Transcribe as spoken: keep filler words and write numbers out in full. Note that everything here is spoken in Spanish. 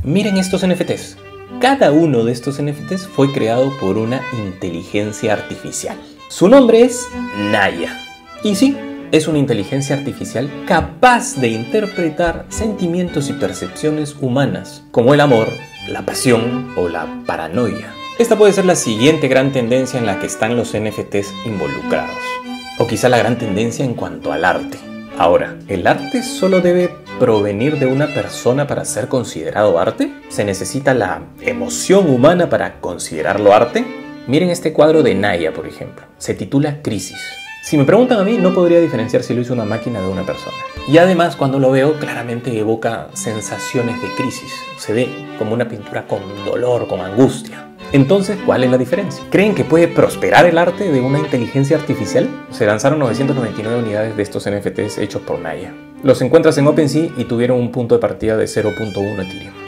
Miren estos N F Ts. Cada uno de estos N F Ts fue creado por una inteligencia artificial. Su nombre es Naya. Y sí, es una inteligencia artificial capaz de interpretar sentimientos y percepciones humanas, como el amor, la pasión o la paranoia. Esta puede ser la siguiente gran tendencia en la que están los N F Ts involucrados. O quizá la gran tendencia en cuanto al arte. Ahora, ¿el arte solo debe provenir de una persona para ser considerado arte? ¿Se necesita la emoción humana para considerarlo arte? Miren este cuadro de Naya, por ejemplo. Se titula Crisis. Si me preguntan a mí, no podría diferenciar si lo hizo una máquina de una persona. Y además, cuando lo veo, claramente evoca sensaciones de crisis. Se ve como una pintura con dolor, con angustia. Entonces, ¿cuál es la diferencia? ¿Creen que puede prosperar el arte de una inteligencia artificial? Se lanzaron novecientas noventa y nueve unidades de estos N F Ts hechos por Naya. Los encuentras en OpenSea y tuvieron un punto de partida de cero punto uno Ethereum.